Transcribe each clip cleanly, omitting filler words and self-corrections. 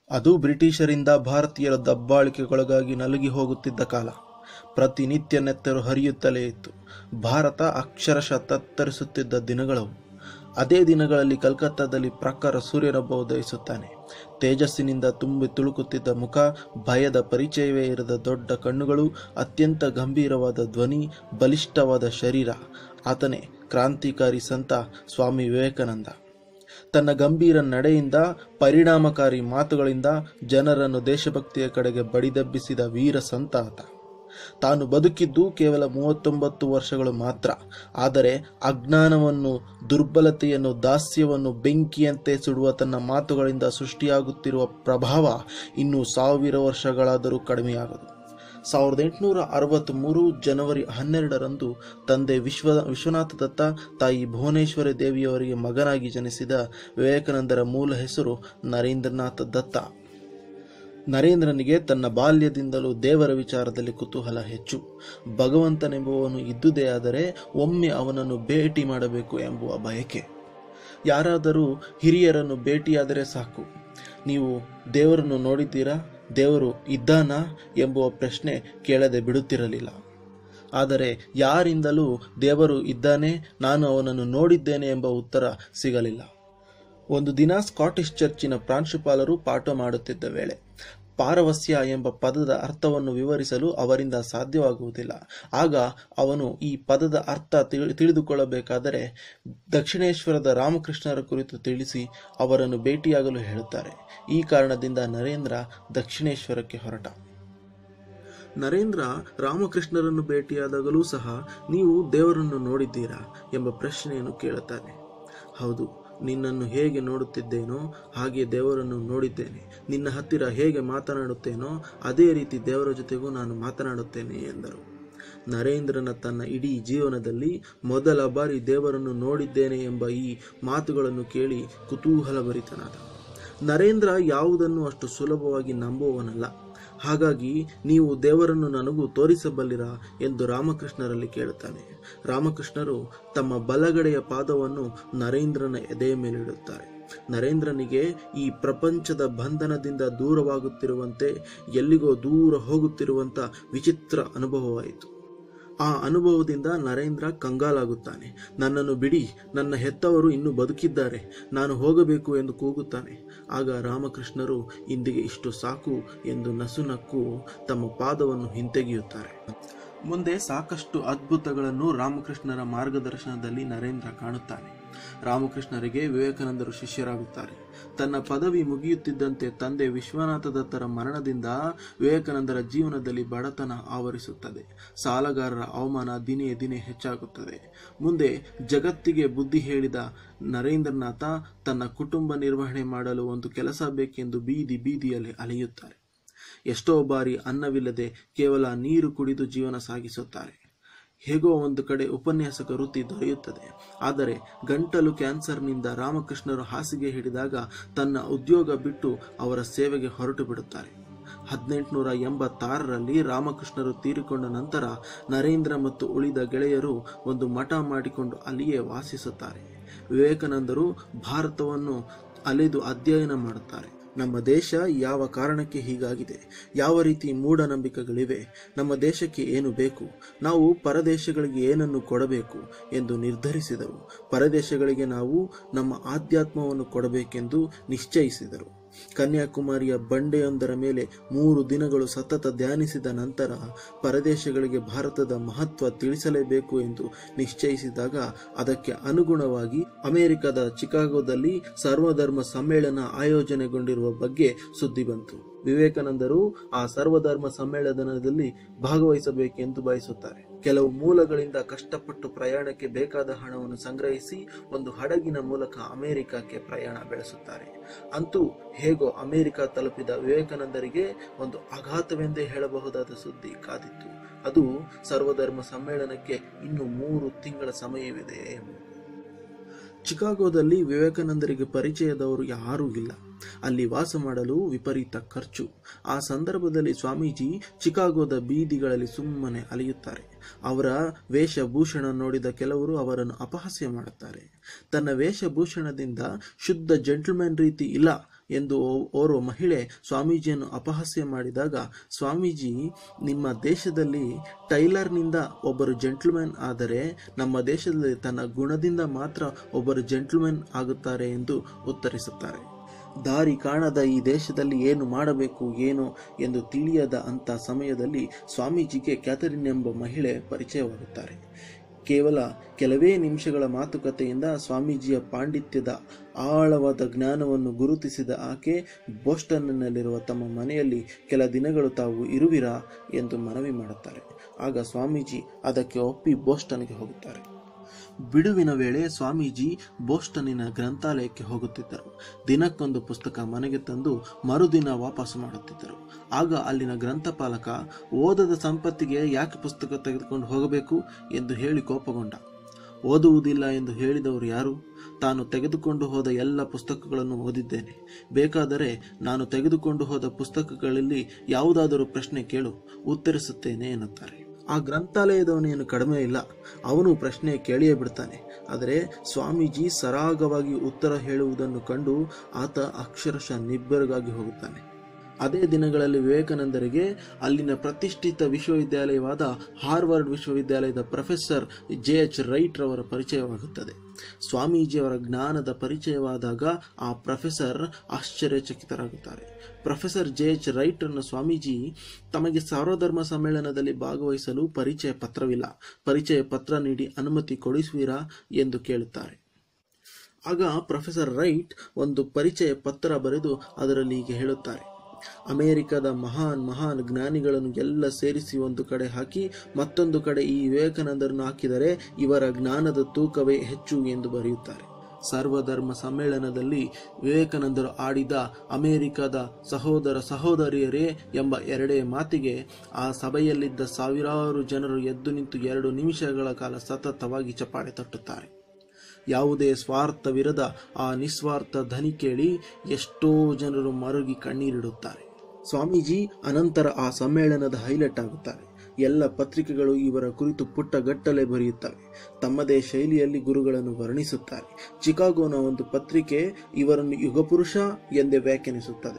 ಅದು ಬ್ರಿಟಿಷರಿಂದ ಭಾರತೀಯರ ದಬ್ಬಾಳಿಕೆಗೊಳಗಾಗಿ ನಲುಗಿ ಹೋಗುತ್ತಿದ್ದ ಕಾಲ. ಪ್ರತಿನಿತ್ಯ ನೆತ್ತರು ಹರಿಯುತ್ತಲೇ ಇತ್ತು. ಭಾರತ ಅಕ್ಷರಶಃ ತತ್ತರಿಸುತ್ತಿದ್ದ ದಿನಗಳವು. ಅದೇ ದಿನಗಳಲ್ಲಿ ಕಲ್ಕತ್ತಾದಲ್ಲಿ ಪ್ರಖರ ಸೂರ್ಯನೊಬ್ಬ ಉದಯಿಸುತ್ತಾನೆ. ತೇಜಸ್ಸಿನಿಂದ ತುಂಬಿ ತುಳುಕುತ್ತಿದ್ದ ಮುಖ, ಭಯದ ಪರಿಚಯವೇ ಇರದ ದೊಡ್ಡ ಕಣ್ಣುಗಳು, ಅತ್ಯಂತ ಗಂಭೀರವಾದ ಧ್ವನಿ, ಬಲಿಷ್ಠವಾದ ಶರೀರ. ಆತನೇ ಕ್ರಾಂತಿಕಾರಿ ಸಂತ ಸ್ವಾಮಿ ವಿವೇಕಾನಂದ. ತನ್ನ ಗಂಭೀರ ನಡೆಯಿಂದ, ಪರಿಣಾಮಕಾರಿ ಮಾತುಗಳಿಂದ ಜನರನ್ನು ದೇಶಭಕ್ತಿಯ ಕಡೆಗೆ ಬಡಿದೆಬ್ಬಿಸಿದ ವೀರ ಸಂತ ಆತ. ತಾನು ಬದುಕಿದ್ದು ಕೇವಲ 39 ವರ್ಷಗಳು ಮಾತ್ರ. ಆದರೆ ಅಜ್ಞಾನವನ್ನು, ದುರ್ಬಲತೆಯನ್ನು, ದಾಸ್ಯವನ್ನು ಬೆಂಕಿಯಂತೆ ಸುಡುವ ತನ್ನ ಮಾತುಗಳಿಂದ ಸೃಷ್ಟಿಯಾಗುತ್ತಿರುವ ಪ್ರಭಾವ ಇನ್ನೂ 1000 ವರ್ಷಗಳಾದರೂ ಕಡಿಮೆಯಾಗದು. 1863 ಜನವರಿ 12ರಂದು ತಂದೆ ವಿಶ್ವನಾಥ ದತ್ತ, ತಾಯಿ ಭುವನೇಶ್ವರಿ ದೇವಿಯವರಿಗೆ ಮಗನಾಗಿ ಜನಿಸಿದ ವಿವೇಕಾನಂದರ ಮೂಲ ಹೆಸರು ನರೇಂದ್ರನಾಥ ದತ್ತ. ನರೇಂದ್ರನಿಗೆ ತನ್ನ ಬಾಲ್ಯದಿಂದಲೂ ದೇವರ ವಿಚಾರದಲ್ಲಿ ಕುತೂಹಲ ಹೆಚ್ಚು. ಭಗವಂತನೆಂಬುವನು ಇದ್ದುದೇ ಆದರೆ ಒಮ್ಮೆ ಅವನನ್ನು ಭೇಟಿ ಮಾಡಬೇಕು ಎಂಬುವ ಬಯಕೆ. ಯಾರಾದರೂ ಹಿರಿಯರನ್ನು ಭೇಟಿಯಾದರೆ ಸಾಕು, ನೀವು ದೇವರನ್ನು ನೋಡಿದ್ದೀರಾ, ದೇವರು ಇದ್ದಾನಾ ಎಂಬುವ ಪ್ರಶ್ನೆ ಕೇಳದೆ ಬಿಡುತ್ತಿರಲಿಲ್ಲ. ಆದರೆ ಯಾರಿಂದಲೂ ದೇವರು ಇದ್ದಾನೆ, ನಾನು ಅವನನ್ನು ನೋಡಿದ್ದೇನೆ ಎಂಬ ಉತ್ತರ ಸಿಗಲಿಲ್ಲ. ಒಂದು ದಿನ ಸ್ಕಾಟಿಷ್ ಚರ್ಚಿನ ಪ್ರಾಂಶುಪಾಲರು ಪಾಠ ಮಾಡುತ್ತಿದ್ದ ವೇಳೆ ಪಾರವಸ್ಯ ಎಂಬ ಪದದ ಅರ್ಥವನ್ನು ವಿವರಿಸಲು ಅವರಿಂದ ಸಾಧ್ಯವಾಗುವುದಿಲ್ಲ. ಆಗ ಅವನು ಈ ಪದದ ಅರ್ಥ ತಿಳಿದುಕೊಳ್ಳಬೇಕಾದರೆ ದಕ್ಷಿಣೇಶ್ವರದ ರಾಮಕೃಷ್ಣರ ಕುರಿತು ತಿಳಿಸಿ ಅವರನ್ನು ಭೇಟಿಯಾಗಲು ಹೇಳುತ್ತಾರೆ. ಈ ಕಾರಣದಿಂದ ನರೇಂದ್ರ ದಕ್ಷಿಣೇಶ್ವರಕ್ಕೆ ಹೊರಟ. ನರೇಂದ್ರ ರಾಮಕೃಷ್ಣರನ್ನು ಭೇಟಿಯಾದಾಗಲೂ ಸಹ ನೀವು ದೇವರನ್ನು ನೋಡಿದ್ದೀರಾ ಎಂಬ ಪ್ರಶ್ನೆಯನ್ನು ಕೇಳುತ್ತಾನೆ. ಹೌದು, ನಿನ್ನನ್ನು ಹೇಗೆ ನೋಡುತ್ತಿದ್ದೇನೋ ಹಾಗೆ ದೇವರನ್ನು ನೋಡಿದ್ದೇನೆ. ನಿನ್ನ ಹತ್ತಿರ ಹೇಗೆ ಮಾತನಾಡುತ್ತೇನೋ ಅದೇ ರೀತಿ ದೇವರ ಜೊತೆಗೂ ನಾನು ಮಾತನಾಡುತ್ತೇನೆ ಎಂದರು. ನರೇಂದ್ರನ ತನ್ನ ಇಡೀ ಜೀವನದಲ್ಲಿ ಮೊದಲ ಬಾರಿ ದೇವರನ್ನು ನೋಡಿದ್ದೇನೆ ಎಂಬ ಈ ಮಾತುಗಳನ್ನು ಕೇಳಿ ಕುತೂಹಲಭರಿತನಾದ. ನರೇಂದ್ರ ಯಾವುದನ್ನು ಅಷ್ಟು ಸುಲಭವಾಗಿ ನಂಬುವವನಲ್ಲ. ಹಾಗಾಗಿ ನೀವು ದೇವರನ್ನು ನನಗೂ ತೋರಿಸಬಲ್ಲಿರಾ ಎಂದು ರಾಮಕೃಷ್ಣರಲ್ಲಿ ಕೇಳುತ್ತಾನೆ. ರಾಮಕೃಷ್ಣರು ತಮ್ಮ ಬಲಗಡೆಯ ಪಾದವನ್ನು ನರೇಂದ್ರನ ಎದೆಯ ಮೇಲಿಡುತ್ತಾರೆ. ನರೇಂದ್ರನಿಗೆ ಈ ಪ್ರಪಂಚದ ಬಂಧನದಿಂದ ದೂರವಾಗುತ್ತಿರುವಂತೆ, ಎಲ್ಲಿಗೋ ದೂರ ಹೋಗುತ್ತಿರುವಂತ ವಿಚಿತ್ರ ಅನುಭವವಾಯಿತು. ಆ ಅನುಭವದಿಂದ ನರೇಂದ್ರ ಕಂಗಾಲಾಗುತ್ತಾನೆ. ನನ್ನನ್ನು ಬಿಡಿ, ನನ್ನ ಹೆತ್ತವರು ಇನ್ನೂ ಬದುಕಿದ್ದಾರೆ, ನಾನು ಹೋಗಬೇಕು ಎಂದು ಕೂಗುತ್ತಾನೆ. ಆಗ ರಾಮಕೃಷ್ಣರು ಇಂದಿಗೆ ಇಷ್ಟು ಸಾಕು ಎಂದು ನಸುನಕ್ಕು ತಮ್ಮ ಪಾದವನ್ನು ಹಿಂತೆಗೆಯುತ್ತಾರೆ. ಮುಂದೆ ಸಾಕಷ್ಟು ಅದ್ಭುತಗಳನ್ನು ರಾಮಕೃಷ್ಣರ ಮಾರ್ಗದರ್ಶನದಲ್ಲಿ ನರೇಂದ್ರ ಕಾಣುತ್ತಾನೆ. ರಾಮಕೃಷ್ಣರಿಗೆ ವಿವೇಕಾನಂದರು ಶಿಷ್ಯರಾಗುತ್ತಾರೆ. ತನ್ನ ಪದವಿ ಮುಗಿಯುತ್ತಿದ್ದಂತೆ ತಂದೆ ವಿಶ್ವನಾಥ ದತ್ತರ ಮರಣದಿಂದ ವಿವೇಕಾನಂದರ ಜೀವನದಲ್ಲಿ ಬಡತನ ಆವರಿಸುತ್ತದೆ. ಸಾಲಗಾರರ ಅವಮಾನ ದಿನೇ ದಿನೇ ಹೆಚ್ಚಾಗುತ್ತದೆ. ಮುಂದೆ ಜಗತ್ತಿಗೆ ಬುದ್ಧಿ ಹೇಳಿದ ನರೇಂದ್ರನಾಥ ತನ್ನ ಕುಟುಂಬ ನಿರ್ವಹಣೆ ಮಾಡಲು ಒಂದು ಕೆಲಸ ಬೇಕೆಂದು ಬೀದಿ ಬೀದಿಯಲ್ಲಿ ಅಲೆಯುತ್ತಾರೆ. ಎಷ್ಟೋ ಬಾರಿ ಅನ್ನವಿಲ್ಲದೆ ಕೇವಲ ನೀರು ಕುಡಿದು ಜೀವನ ಸಾಗಿಸುತ್ತಾರೆ. ಹೇಗೋ ಒಂದು ಕಡೆ ಉಪನ್ಯಾಸಕ ವೃತ್ತಿ ದೊರೆಯುತ್ತದೆ. ಆದರೆ ಗಂಟಲು ಕ್ಯಾನ್ಸರ್ನಿಂದ ರಾಮಕೃಷ್ಣರು ಹಾಸಿಗೆ ಹಿಡಿದಾಗ ತನ್ನ ಉದ್ಯೋಗ ಬಿಟ್ಟು ಅವರ ಸೇವೆಗೆ ಹೊರಟು ಬಿಡುತ್ತಾರೆ. 1886ರಲ್ಲಿ ರಾಮಕೃಷ್ಣರು ತೀರಿಕೊಂಡ ನಂತರ ನರೇಂದ್ರ ಮತ್ತು ಉಳಿದ ಗೆಳೆಯರು ಒಂದು ಮಠ ಮಾಡಿಕೊಂಡು ಅಲ್ಲಿಯೇ ವಾಸಿಸುತ್ತಾರೆ. ವಿವೇಕಾನಂದರು ಭಾರತವನ್ನು ಅಲೆದು ಅಧ್ಯಯನ ಮಾಡುತ್ತಾರೆ. ನಮ್ಮ ದೇಶ ಯಾವ ಕಾರಣಕ್ಕೆ ಹೀಗಾಗಿದೆ, ಯಾವ ರೀತಿ ಮೂಢನಂಬಿಕೆಗಳಿವೆ, ನಮ್ಮ ದೇಶಕ್ಕೆ ಏನು ಬೇಕು, ನಾವು ಪರದೇಶಗಳಿಗೆ ಏನನ್ನು ಕೊಡಬೇಕು ಎಂದು ನಿರ್ಧರಿಸಿದರು. ಪರದೇಶಗಳಿಗೆ ನಾವು ನಮ್ಮ ಆಧ್ಯಾತ್ಮವನ್ನು ಕೊಡಬೇಕೆಂದು ನಿಶ್ಚಯಿಸಿದರು. ಕನ್ಯಾಕುಮಾರಿಯ ಬಂಡೆಯೊಂದರ ಮೇಲೆ 3 ದಿನಗಳು ಸತತ ಧ್ಯಾನಿಸಿದ ನಂತರ ಪರದೇಶಗಳಿಗೆ ಭಾರತದ ಮಹತ್ವ ತಿಳಿಸಲೇಬೇಕು ಎಂದು ನಿಶ್ಚಯಿಸಿದಾಗ ಅದಕ್ಕೆ ಅನುಗುಣವಾಗಿ ಅಮೆರಿಕದ ಚಿಕಾಗೋದಲ್ಲಿ ಸರ್ವಧರ್ಮ ಸಮ್ಮೇಳನ ಆಯೋಜನೆಗೊಂಡಿರುವ ಬಗ್ಗೆ ಸುದ್ದಿ ಬಂತು. ವಿವೇಕಾನಂದರು ಆ ಸರ್ವಧರ್ಮ ಸಮ್ಮೇಳನದಲ್ಲಿ ಭಾಗವಹಿಸಬೇಕೆಂದು ಬಯಸುತ್ತಾರೆ. ಕೆಲವು ಮೂಲಗಳಿಂದ ಕಷ್ಟಪಟ್ಟು ಪ್ರಯಾಣಕ್ಕೆ ಬೇಕಾದ ಹಣವನ್ನು ಸಂಗ್ರಹಿಸಿ ಒಂದು ಹಡಗಿನ ಮೂಲಕ ಅಮೆರಿಕಕ್ಕೆ ಪ್ರಯಾಣ ಬೆಳೆಸುತ್ತಾರೆ. ಅಂತೂ ಹೇಗೋ ಅಮೆರಿಕ ತಲುಪಿದ ವಿವೇಕಾನಂದರಿಗೆ ಒಂದು ಆಘಾತವೆಂದೇ ಹೇಳಬಹುದಾದ ಸುದ್ದಿ ಕಾದಿತ್ತು. ಅದು ಸರ್ವಧರ್ಮ ಸಮ್ಮೇಳನಕ್ಕೆ ಇನ್ನು 3 ತಿಂಗಳ ಸಮಯವಿದೆ ಎಂಬುದು. ಚಿಕಾಗೋದಲ್ಲಿ ವಿವೇಕಾನಂದರಿಗೆ ಪರಿಚಯದವರು ಯಾರೂ ಇಲ್ಲ. ಅಲ್ಲಿ ವಾಸ ಮಾಡಲು ವಿಪರೀತ ಖರ್ಚು. ಆ ಸಂದರ್ಭದಲ್ಲಿ ಸ್ವಾಮೀಜಿ ಚಿಕಾಗೋದ ಬೀದಿಗಳಲ್ಲಿ ಸುಮ್ಮನೆ ಅಲೆಯುತ್ತಾರೆ. ಅವರ ವೇಷಭೂಷಣ ನೋಡಿದ ಕೆಲವರು ಅವರನ್ನು ಅಪಹಾಸ್ಯ ಮಾಡುತ್ತಾರೆ. ತನ್ನ ವೇಷಭೂಷಣದಿಂದ ಶುದ್ಧ ಜೆಂಟಲ್ಮನ್ ರೀತಿ ಇಲ್ಲ, ಎಂದು ಓರ್ವ ಮಹಿಳೆ ಸ್ವಾಮೀಜಿಯನ್ನು ಅಪಹಾಸ್ಯ ಮಾಡಿದಾಗ ಸ್ವಾಮೀಜಿ, ನಿಮ್ಮ ದೇಶದಲ್ಲಿ ಟೈಲರ್ನಿಂದ ಒಬ್ಬರು ಜೆಂಟ್ಲ್ಮನ್ ಆದರೆ ನಮ್ಮ ದೇಶದಲ್ಲಿ ತನ್ನ ಗುಣದಿಂದ ಮಾತ್ರ ಒಬ್ಬರು ಜೆಂಟ್ಲ್ಮನ್ ಆಗುತ್ತಾರೆ ಎಂದು ಉತ್ತರಿಸುತ್ತಾರೆ. ದಾರಿ ಕಾಣದ ಈ ದೇಶದಲ್ಲಿ ಏನು ಮಾಡಬೇಕು ಏನು ಎಂದು ತಿಳಿಯದ ಅಂಥ ಸಮಯದಲ್ಲಿ ಸ್ವಾಮೀಜಿಗೆ ಕ್ಯಾಥರಿನ್ ಎಂಬ ಮಹಿಳೆ ಪರಿಚಯವಾಗುತ್ತಾರೆ. ಕೇವಲ ಕೆಲವೇ ನಿಮಿಷಗಳ ಮಾತುಕತೆಯಿಂದ ಸ್ವಾಮೀಜಿಯ ಪಾಂಡಿತ್ಯದ ಆಳವಾದ ಜ್ಞಾನವನ್ನು ಗುರುತಿಸಿದ ಆಕೆ ಬೋಸ್ಟನ್ನಲ್ಲಿರುವ ತಮ್ಮ ಮನೆಯಲ್ಲಿ ಕೆಲ ದಿನಗಳು ತಾವು ಇರುವಿರಾ ಎಂದು ಮನವಿ ಮಾಡುತ್ತಾರೆ. ಆಗ ಸ್ವಾಮೀಜಿ ಅದಕ್ಕೆ ಒಪ್ಪಿ ಬೋಸ್ಟನ್ಗೆ ಹೋಗುತ್ತಾರೆ. ಬಿಡುವಿನ ವೇಳೆ ಸ್ವಾಮೀಜಿ ಬೋಸ್ಟನ್ನಿನ ಗ್ರಂಥಾಲಯಕ್ಕೆ ಹೋಗುತ್ತಿದ್ದರು. ದಿನಕ್ಕೊಂದು ಪುಸ್ತಕ ಮನೆಗೆ ತಂದು ಮರುದಿನ ವಾಪಸ್ಸು ಮಾಡುತ್ತಿದ್ದರು. ಆಗ ಅಲ್ಲಿನ ಗ್ರಂಥಪಾಲಕ, ಓದದ ಸಂಪತ್ತಿಗೆ ಯಾಕೆ ಪುಸ್ತಕ ತೆಗೆದುಕೊಂಡು ಹೋಗಬೇಕು ಎಂದು ಹೇಳಿ ಕೋಪಗೊಂಡ. ಓದುವುದಿಲ್ಲ ಎಂದು ಹೇಳಿದವರು ಯಾರು? ತಾನು ತೆಗೆದುಕೊಂಡು ಹೋದ ಎಲ್ಲ ಪುಸ್ತಕಗಳನ್ನು ಓದಿದ್ದೇನೆ. ಬೇಕಾದರೆ ನಾನು ತೆಗೆದುಕೊಂಡು ಹೋದ ಪುಸ್ತಕಗಳಲ್ಲಿ ಯಾವುದಾದರೂ ಪ್ರಶ್ನೆ ಕೇಳು, ಉತ್ತರಿಸುತ್ತೇನೆ ಎನ್ನುತ್ತಾರೆ. ಆ ಗ್ರಂಥಾಲಯದವನೇನು ಕಡಿಮೆ ಇಲ್ಲ, ಅವನು ಪ್ರಶ್ನೆ ಕೇಳಿಯೇ ಬಿಡ್ತಾನೆ. ಆದರೆ ಸ್ವಾಮೀಜಿ ಸರಾಗವಾಗಿ ಉತ್ತರ ಹೇಳುವುದನ್ನು ಕಂಡು ಆತ ಅಕ್ಷರಶಃ ನಿಬ್ಬೆರಗಾಗಿ ಹೋಗುತ್ತಾನೆ. ಅದೇ ದಿನಗಳಲ್ಲಿ ವಿವೇಕಾನಂದರಿಗೆ ಅಲ್ಲಿನ ಪ್ರತಿಷ್ಠಿತ ವಿಶ್ವವಿದ್ಯಾಲಯವಾದ ಹಾರ್ವರ್ಡ್ ವಿಶ್ವವಿದ್ಯಾಲಯದ ಪ್ರೊಫೆಸರ್ JH ರೈಟ್ ರವರ ಪರಿಚಯವಾಗುತ್ತದೆ. ಸ್ವಾಮೀಜಿಯವರ ಜ್ಞಾನದ ಪರಿಚಯವಾದಾಗ ಆ ಪ್ರೊಫೆಸರ್ ಆಶ್ಚರ್ಯಚಕಿತರಾಗುತ್ತಾರೆ. ಪ್ರೊಫೆಸರ್ JH ರೈಟ್ ಅನ್ನು ಸ್ವಾಮೀಜಿ ತಮಗೆ ಸರ್ವಧರ್ಮ ಸಮ್ಮೇಳನದಲ್ಲಿ ಭಾಗವಹಿಸಲು ಪರಿಚಯ ಪತ್ರವಿಲ್ಲ, ಪರಿಚಯ ಪತ್ರ ನೀಡಿ ಅನುಮತಿ ಕೊಡಿಸುವಿರಾ ಎಂದು ಕೇಳುತ್ತಾರೆ. ಆಗ ಪ್ರೊಫೆಸರ್ ರೈಟ್ ಒಂದು ಪರಿಚಯ ಪತ್ರ ಬರೆದು ಅದರಲ್ಲಿ ಹೀಗೆ ಹೇಳುತ್ತಾರೆ: ಅಮೆರಿಕದ ಮಹಾನ್ ಜ್ಞಾನಿಗಳನ್ನು ಎಲ್ಲ ಸೇರಿಸಿ ಒಂದು ಕಡೆ ಹಾಕಿ ಮತ್ತೊಂದು ಕಡೆ ಈ ವಿವೇಕಾನಂದರನ್ನು ಹಾಕಿದರೆ ಇವರ ಜ್ಞಾನದ ತೂಕವೇ ಹೆಚ್ಚು ಎಂದು ಬರೆಯುತ್ತಾರೆ. ಸರ್ವಧರ್ಮ ಸಮ್ಮೇಳನದಲ್ಲಿ ವಿವೇಕಾನಂದರು ಆಡಿದ ಅಮೆರಿಕದ ಸಹೋದರ ಸಹೋದರಿಯರೇ ಎಂಬ ಎರಡೇ ಮಾತಿಗೆ ಆ ಸಭೆಯಲ್ಲಿದ್ದ ಸಾವಿರಾರು ಜನರು ಎದ್ದು ನಿಂತು 2 ನಿಮಿಷಗಳ ಕಾಲ ಸತತವಾಗಿ ಚಪ್ಪಾಳೆ ತಟ್ಟುತ್ತಾರೆ. ಯಾವುದೇ ಸ್ವಾರ್ಥವಿರದ ಆ ನಿಸ್ವಾರ್ಥ ಧ್ವನಿ ಕೇಳಿ ಎಷ್ಟೋ ಜನರು ಮರುಗಿ ಕಣ್ಣೀರಿಡುತ್ತಾರೆ. ಸ್ವಾಮೀಜಿ ಅನಂತರ ಆ ಸಮ್ಮೇಳನದ ಹೈಲೈಟ್ ಆಗುತ್ತಾರೆ. ಎಲ್ಲ ಪತ್ರಿಕೆಗಳು ಇವರ ಕುರಿತು ಪುಟ್ಟಗಟ್ಟಲೆ ಬರೆಯುತ್ತವೆ. ತಮ್ಮದೇ ಶೈಲಿಯಲ್ಲಿ ಗುರುಗಳನ್ನು ವರ್ಣಿಸುತ್ತಾರೆ. ಚಿಕಾಗೋನ ಒಂದು ಪತ್ರಿಕೆ ಇವರನ್ನು ಯುಗಪುರುಷ ಎಂದೇ ವ್ಯಾಖ್ಯಾನಿಸುತ್ತದೆ.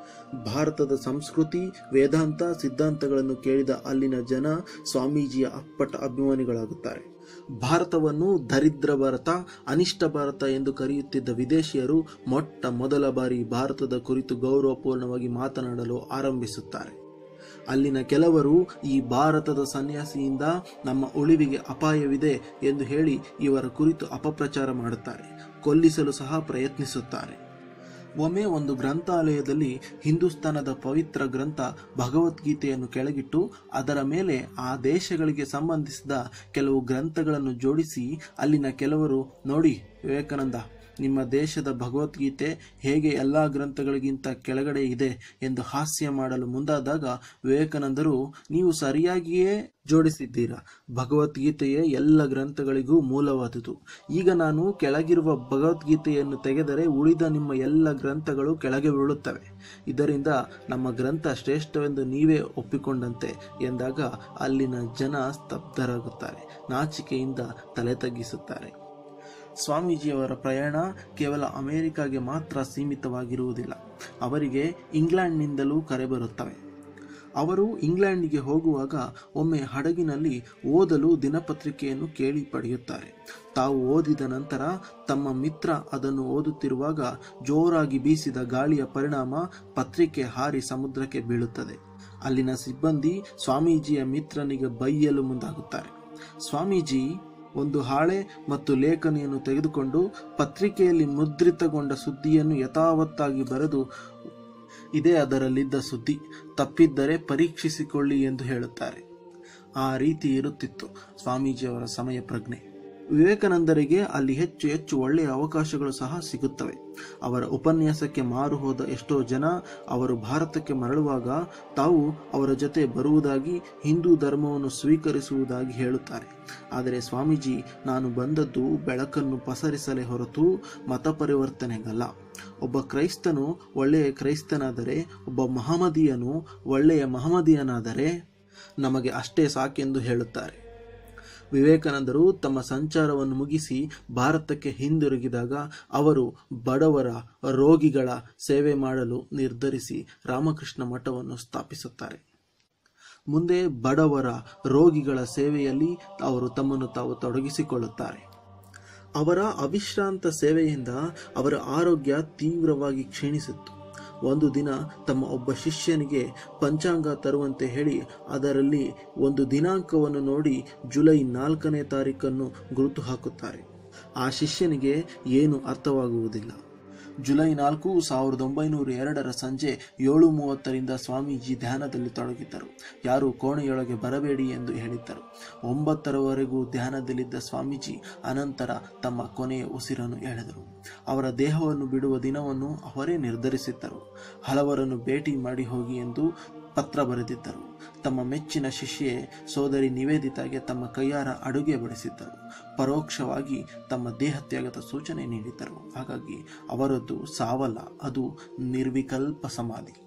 ಭಾರತದ ಸಂಸ್ಕೃತಿ, ವೇದಾಂತ, ಸಿದ್ಧಾಂತಗಳನ್ನು ಕೇಳಿದ ಅಲ್ಲಿನ ಜನ ಸ್ವಾಮೀಜಿಯ ಅಪ್ಪಟ ಅಭಿಮಾನಿಗಳಾಗುತ್ತಾರೆ. ಭಾರತವನ್ನು ದರಿದ್ರ ಭಾರತ, ಅನಿಷ್ಟ ಭಾರತ ಎಂದು ಕರೆಯುತ್ತಿದ್ದ ವಿದೇಶಿಯರು ಮೊಟ್ಟ ಮೊದಲ ಬಾರಿ ಭಾರತದ ಕುರಿತು ಗೌರವಪೂರ್ಣವಾಗಿ ಮಾತನಾಡಲು ಆರಂಭಿಸುತ್ತಾರೆ. ಅಲ್ಲಿನ ಕೆಲವರು ಈ ಭಾರತದ ಸನ್ಯಾಸಿಯಿಂದ ನಮ್ಮ ಉಳಿವಿಗೆ ಅಪಾಯವಿದೆ ಎಂದು ಹೇಳಿ ಇವರ ಕುರಿತು ಅಪಪ್ರಚಾರ ಮಾಡುತ್ತಾರೆ, ಕೊಲ್ಲಿಸಲು ಸಹ ಪ್ರಯತ್ನಿಸುತ್ತಾರೆ. ಒಮ್ಮೆ ಒಂದು ಗ್ರಂಥಾಲಯದಲ್ಲಿ ಹಿಂದೂಸ್ತಾನದ ಪವಿತ್ರ ಗ್ರಂಥ ಭಗವದ್ಗೀತೆಯನ್ನು ಕೆಳಗಿಟ್ಟು ಅದರ ಮೇಲೆ ಆ ದೇಶಗಳಿಗೆ ಸಂಬಂಧಿಸಿದ ಕೆಲವು ಗ್ರಂಥಗಳನ್ನು ಜೋಡಿಸಿ ಅಲ್ಲಿನ ಕೆಲವರು, ನೋಡಿ ವಿವೇಕಾನಂದ, ನಿಮ್ಮ ದೇಶದ ಭಗವದ್ಗೀತೆ ಹೇಗೆ ಎಲ್ಲ ಗ್ರಂಥಗಳಿಗಿಂತ ಕೆಳಗಡೆ ಇದೆ ಎಂದು ಹಾಸ್ಯ ಮಾಡಲು ಮುಂದಾದಾಗ ವಿವೇಕಾನಂದರು, ನೀವು ಸರಿಯಾಗಿಯೇ ಜೋಡಿಸಿದ್ದೀರಾ, ಭಗವದ್ಗೀತೆಯೇ ಎಲ್ಲ ಗ್ರಂಥಗಳಿಗೂ ಮೂಲವಾದುದು. ಈಗ ನಾನು ಕೆಳಗಿರುವ ಭಗವದ್ಗೀತೆಯನ್ನು ತೆಗೆದರೆ ಉಳಿದ ನಿಮ್ಮ ಎಲ್ಲ ಗ್ರಂಥಗಳು ಕೆಳಗೆ ಬೀಳುತ್ತವೆ. ಇದರಿಂದ ನಮ್ಮ ಗ್ರಂಥ ಶ್ರೇಷ್ಠವೆಂದು ನೀವೇ ಒಪ್ಪಿಕೊಂಡಂತೆ ಎಂದಾಗ ಅಲ್ಲಿನ ಜನ ಸ್ತಬ್ಧರಾಗುತ್ತಾರೆ, ನಾಚಿಕೆಯಿಂದ ತಲೆ ತಗ್ಗಿಸುತ್ತಾರೆ. ಸ್ವಾಮೀಜಿಯವರ ಪ್ರಯಾಣ ಕೇವಲ ಅಮೆರಿಕಾಗೆ ಮಾತ್ರ ಸೀಮಿತವಾಗಿರುವುದಿಲ್ಲ. ಅವರಿಗೆ ಇಂಗ್ಲೆಂಡ್ನಿಂದಲೂ ಕರೆ ಬರುತ್ತವೆ. ಅವರು ಇಂಗ್ಲೆಂಡ್ಗೆ ಹೋಗುವಾಗ ಒಮ್ಮೆ ಹಡಗಿನಲ್ಲಿ ಓದಲು ದಿನಪತ್ರಿಕೆಯನ್ನು ಕೇಳಿ ಪಡೆಯುತ್ತಾರೆ. ತಾವು ಓದಿದ ನಂತರ ತಮ್ಮ ಮಿತ್ರ ಅದನ್ನು ಓದುತ್ತಿರುವಾಗ ಜೋರಾಗಿ ಬೀಸಿದ ಗಾಳಿಯ ಪರಿಣಾಮ ಪತ್ರಿಕೆ ಹಾರಿ ಸಮುದ್ರಕ್ಕೆ ಬೀಳುತ್ತದೆ. ಅಲ್ಲಿನ ಸಿಬ್ಬಂದಿ ಸ್ವಾಮೀಜಿಯ ಮಿತ್ರನಿಗೆ ಬೈಯಲು ಮುಂದಾಗುತ್ತಾರೆ. ಸ್ವಾಮೀಜಿ ಒಂದು ಹಾಳೆ ಮತ್ತು ಲೇಖನಿಯನ್ನು ತೆಗೆದುಕೊಂಡು ಪತ್ರಿಕೆಯಲ್ಲಿ ಮುದ್ರಿತಗೊಂಡ ಸುದ್ದಿಯನ್ನು ಯಥಾವತ್ತಾಗಿ ಬರೆದು, ಇದೇ ಅದರಲ್ಲಿದ್ದ ಸುದ್ದಿ, ತಪ್ಪಿದ್ದರೆ ಪರೀಕ್ಷಿಸಿಕೊಳ್ಳಿ ಎಂದು ಹೇಳುತ್ತಾರೆ. ಆ ರೀತಿ ಇರುತ್ತಿತ್ತು ಸ್ವಾಮೀಜಿಯವರ ಸಮಯ ಪ್ರಜ್ಞೆ. ವಿವೇಕಾನಂದರಿಗೆ ಅಲ್ಲಿ ಹೆಚ್ಚು ಹೆಚ್ಚು ಒಳ್ಳೆಯ ಅವಕಾಶಗಳು ಸಹ ಸಿಗುತ್ತವೆ. ಅವರ ಉಪನ್ಯಾಸಕ್ಕೆ ಮಾರು ಹೋದ ಎಷ್ಟೋ ಜನ ಅವರು ಭಾರತಕ್ಕೆ ಮರಳುವಾಗ ತಾವು ಅವರ ಜೊತೆ ಬರುವುದಾಗಿ, ಹಿಂದೂ ಧರ್ಮವನ್ನು ಸ್ವೀಕರಿಸುವುದಾಗಿ ಹೇಳುತ್ತಾರೆ. ಆದರೆ ಸ್ವಾಮೀಜಿ, ನಾನು ಬಂದದ್ದು ಬೆಳಕನ್ನು ಪಸರಿಸಲೇ ಹೊರತು ಮತ ಪರಿವರ್ತನೆಗಲ್ಲ. ಒಬ್ಬ ಕ್ರೈಸ್ತನು ಒಳ್ಳೆಯ ಕ್ರೈಸ್ತನಾದರೆ, ಒಬ್ಬ ಮಹಮ್ಮದಿಯನು ಒಳ್ಳೆಯ ಮಹಮ್ಮದಿಯನಾದರೆ ನಮಗೆ ಅಷ್ಟೇ ಸಾಕೆಂದು ಹೇಳುತ್ತಾರೆ. ವಿವೇಕಾನಂದರು ತಮ್ಮ ಸಂಚಾರವನ್ನು ಮುಗಿಸಿ ಭಾರತಕ್ಕೆ ಹಿಂದಿರುಗಿದಾಗ ಅವರು ಬಡವರ, ರೋಗಿಗಳ ಸೇವೆ ಮಾಡಲು ನಿರ್ಧರಿಸಿ ರಾಮಕೃಷ್ಣ ಮಠವನ್ನು ಸ್ಥಾಪಿಸುತ್ತಾರೆ. ಮುಂದೆ ಬಡವರ, ರೋಗಿಗಳ ಸೇವೆಯಲ್ಲಿ ಅವರು ತಮ್ಮನ್ನು ತಾವು ತೊಡಗಿಸಿಕೊಳ್ಳುತ್ತಾರೆ. ಅವರ ಅವಿಶ್ರಾಂತ ಸೇವೆಯಿಂದ ಅವರ ಆರೋಗ್ಯ ತೀವ್ರವಾಗಿ ಕ್ಷೀಣಿಸಿತ್ತು. ಒಂದು ದಿನ ತಮ್ಮ ಒಬ್ಬ ಶಿಷ್ಯನಿಗೆ ಪಂಚಾಂಗ ತರುವಂತೆ ಹೇಳಿ ಅದರಲ್ಲಿ ಒಂದು ದಿನಾಂಕವನ್ನು ನೋಡಿ ಜುಲೈ 4ನೇ ತಾರೀಖನ್ನು ಗುರುತು ಹಾಕುತ್ತಾರೆ. ಆ ಶಿಷ್ಯನಿಗೆ ಏನು ಅರ್ಥವಾಗುವುದಿಲ್ಲ. ಜುಲೈ 4, 1902 ಸಂಜೆ 7:30ರಿಂದ ಸ್ವಾಮೀಜಿ ಧ್ಯಾನದಲ್ಲಿ ತೊಡಗಿದ್ದರು. ಯಾರು ಕೋಣೆಯೊಳಗೆ ಬರಬೇಡಿ ಎಂದು ಹೇಳಿದ್ದರು. 9ರವರೆಗೂ ಧ್ಯಾನದಲ್ಲಿದ್ದ ಸ್ವಾಮೀಜಿ ಅನಂತರ ತಮ್ಮ ಕೊನೆಯ ಉಸಿರನ್ನು ಎಳೆದರು. ಅವರ ದೇಹವನ್ನು ಬಿಡುವ ದಿನವನ್ನು ಅವರೇ ನಿರ್ಧರಿಸಿದ್ದರು. ಹಲವರನ್ನು ಭೇಟಿ ಮಾಡಿ ಹೋಗಿ ಎಂದು ಪತ್ರ ಬರೆದಿದ್ದರು. ತಮ್ಮ ಮೆಚ್ಚಿನ ಶಿಷ್ಯೆ ಸೋದರಿ ನಿವೇದಿತಾಗೆ ತಮ್ಮ ಕೈಯಾರ ಅಡುಗೆ ಬಡಿಸಿದ್ದರು. ಪರೋಕ್ಷವಾಗಿ ತಮ್ಮ ದೇಹತ್ಯಾಗದ ಸೂಚನೆ ನೀಡಿದ್ದರು. ಹಾಗಾಗಿ ಅವರದ್ದು ಸಾವಲ್ಲ, ಅದು ನಿರ್ವಿಕಲ್ಪ ಸಮಾಧಿ.